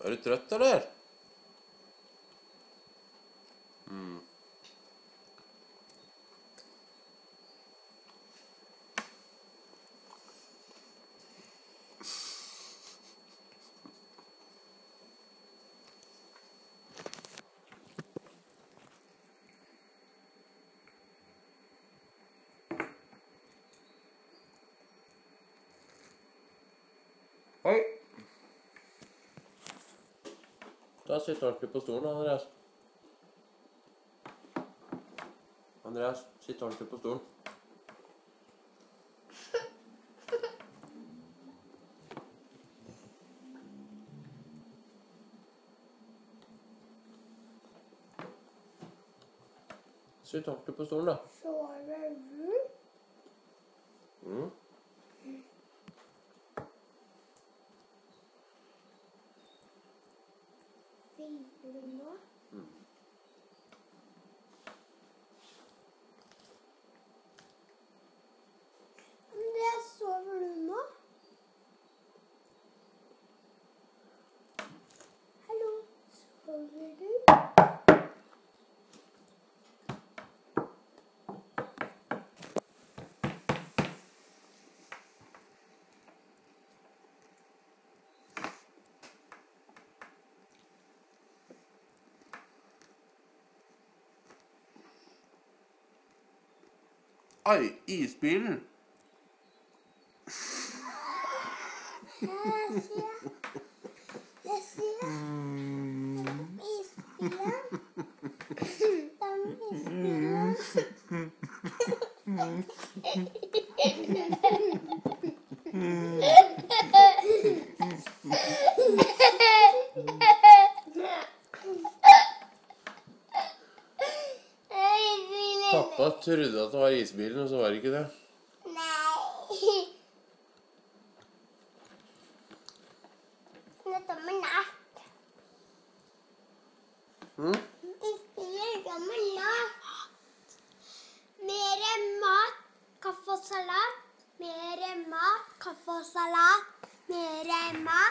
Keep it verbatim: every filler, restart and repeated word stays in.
Er du trøtt, eller? Mm. Hei! Da sitter ordentlig på stolen, Andreas. Andreas, sitt ordentlig på stolen. Sitt ordentlig på stolen, da. Sover du? Mm. Hviler du nå? Mm. Andreas, sover du nå? Hallo, sover du? Oi, isbilen! Jeg ser. Jeg ser. Isbilen. Den isbilen. Pappa trodde at det var isbilen, og så var det ikke det. Nei. Nå kommer natt. Mm? Isbilen kommer natt. Mere mat, kaffe og salat. Mere mat, kaffe og salat. Mere mat.